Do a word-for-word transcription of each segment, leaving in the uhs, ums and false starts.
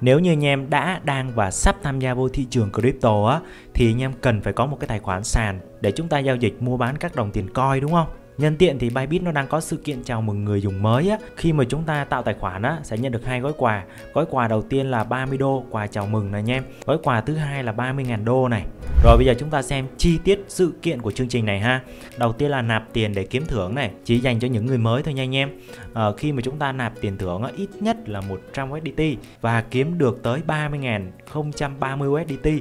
Nếu như anh em đã, đang và sắp tham gia vô thị trường crypto á, thì anh em cần phải có một cái tài khoản sàn để chúng ta giao dịch mua bán các đồng tiền coin, đúng không? Nhân tiện thì Bybit nó đang có sự kiện chào mừng người dùng mới á. Khi mà chúng ta tạo tài khoản á, sẽ nhận được hai gói quà. Gói quà đầu tiên là ba mươi đô, quà chào mừng này anh em. Gói quà thứ hai là ba mươi nghìn đô này. Rồi bây giờ chúng ta xem chi tiết sự kiện của chương trình này ha. Đầu tiên là nạp tiền để kiếm thưởng này, chỉ dành cho những người mới thôi nha anh em. à, Khi mà chúng ta nạp tiền thưởng á, ít nhất là một trăm u ét đê tê và kiếm được tới ba mươi nghìn không trăm ba mươi u ét đê tê.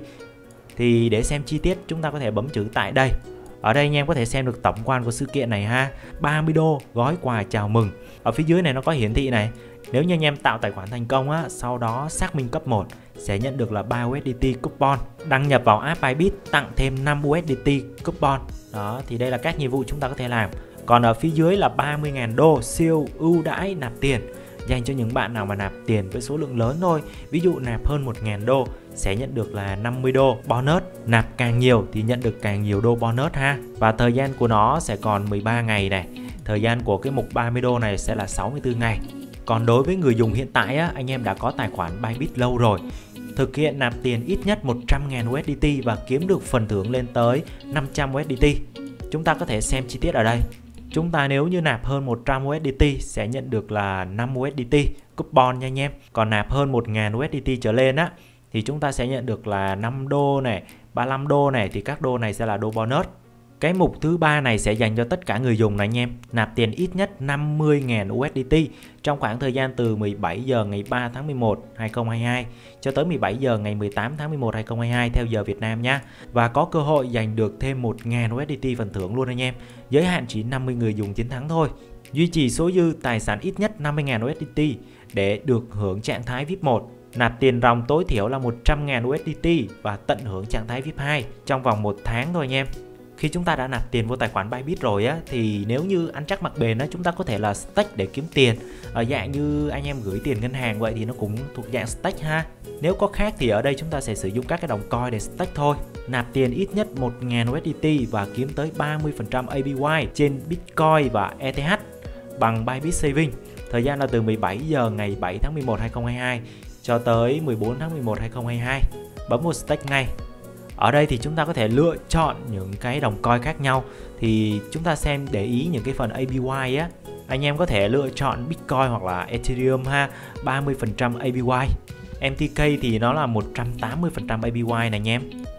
Thì để xem chi tiết chúng ta có thể bấm chữ tại đây. Ở đây anh em có thể xem được tổng quan của sự kiện này ha. ba mươi đô, gói quà chào mừng. Ở phía dưới này nó có hiển thị này. Nếu như anh em tạo tài khoản thành công á, sau đó xác minh cấp một sẽ nhận được là ba u ét đê tê coupon. Đăng nhập vào app Bybit tặng thêm năm u ét đê tê coupon. Đó, thì đây là các nhiệm vụ chúng ta có thể làm. Còn ở phía dưới là ba mươi nghìn đô siêu ưu đãi nạp tiền, dành cho những bạn nào mà nạp tiền với số lượng lớn thôi. Ví dụ nạp hơn một nghìn đô sẽ nhận được là năm mươi đô bonus. Nạp càng nhiều thì nhận được càng nhiều đô bonus ha. Và thời gian của nó sẽ còn mười ba ngày này. Thời gian của cái mục ba mươi đô này sẽ là sáu mươi tư ngày. Còn đối với người dùng hiện tại á, anh em đã có tài khoản Bybit lâu rồi, thực hiện nạp tiền ít nhất một trăm nghìn u ét đê tê và kiếm được phần thưởng lên tới năm trăm u ét đê tê. Chúng ta có thể xem chi tiết ở đây. Chúng ta nếu như nạp hơn một trăm u ét đê tê sẽ nhận được là năm u ét đê tê coupon nha anh em. Còn nạp hơn một nghìn u ét đê tê trở lên á thì chúng ta sẽ nhận được là năm đô này, ba mươi lăm đô này, thì các đô này sẽ là đô bonus. Cái mục thứ ba này sẽ dành cho tất cả người dùng này anh em. Nạp tiền ít nhất năm mươi nghìn u ét đê tê trong khoảng thời gian từ mười bảy giờ ngày ba tháng mười một năm hai nghìn không trăm hai mươi hai cho tới mười bảy giờ ngày mười tám tháng mười một năm hai nghìn không trăm hai mươi hai theo giờ Việt Nam nha. Và có cơ hội giành được thêm một nghìn u ét đê tê phần thưởng luôn anh em. Giới hạn chỉ năm mươi người dùng chiến thắng thôi. Duy trì số dư tài sản ít nhất năm mươi nghìn u ét đê tê để được hưởng trạng thái vi ai pi một. Nạp tiền ròng tối thiểu là một trăm nghìn u ét đê tê và tận hưởng trạng thái vi ai pi hai trong vòng một tháng thôi anh em. Khi chúng ta đã nạp tiền vô tài khoản Bybit rồi á, thì nếu như ăn chắc mặc bền á, chúng ta có thể là stake để kiếm tiền. Ở dạng như anh em gửi tiền ngân hàng vậy thì nó cũng thuộc dạng stake ha. Nếu có khác thì ở đây chúng ta sẽ sử dụng các cái đồng coin để stake thôi. Nạp tiền ít nhất một nghìn u ét đê tê và kiếm tới ba mươi phần trăm a pê i trên Bitcoin và e tê hát bằng Bybit Saving. Thời gian là từ mười bảy giờ ngày bảy tháng mười một năm hai nghìn không trăm hai mươi hai cho tới mười bốn tháng mười một năm hai nghìn không trăm hai mươi hai. Bấm một stake ngay. Ở đây thì chúng ta có thể lựa chọn những cái đồng coin khác nhau. Thì chúng ta xem để ý những cái phần a pê i á. Anh em có thể lựa chọn Bitcoin hoặc là Ethereum ha, ba mươi phần trăm a pê i. em tê ca thì nó là một trăm tám mươi phần trăm a pê i này anh em.